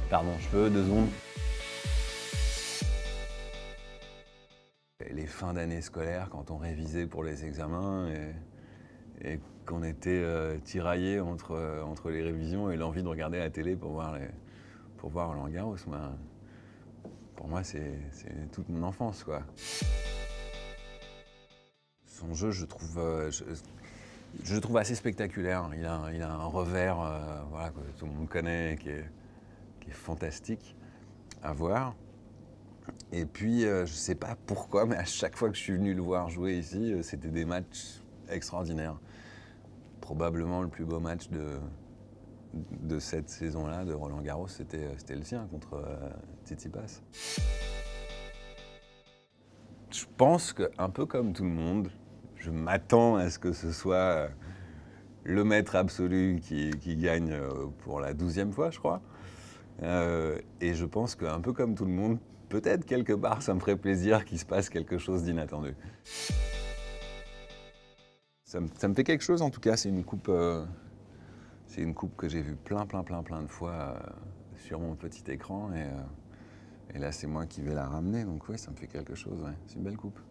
Pardon, je peux 2 secondes. Les fins d'année scolaire, quand on révisait pour les examens et qu'on était tiraillé entre les révisions et l'envie de regarder la télé pour voir Roland-Garros. Pour moi, c'est toute mon enfance, quoi. Son jeu, je le trouve assez spectaculaire. Il a un revers voilà, que tout le monde connaît, qui est fantastique à voir. Et puis, je sais pas pourquoi, mais à chaque fois que je suis venu le voir jouer ici, c'était des matchs extraordinaires. Probablement le plus beau match de cette saison-là, de Roland-Garros, c'était le sien contre Tsitsipas. Je pense qu'un peu comme tout le monde, je m'attends à ce que ce soit le maître absolu qui gagne pour la 12e fois, je crois. Et je pense qu'un peu comme tout le monde, peut-être quelque part, ça me ferait plaisir qu'il se passe quelque chose d'inattendu. Ça me fait quelque chose en tout cas, c'est une coupe que j'ai vue plein de fois sur mon petit écran et là c'est moi qui vais la ramener, donc oui, ça me fait quelque chose, ouais. C'est une belle coupe.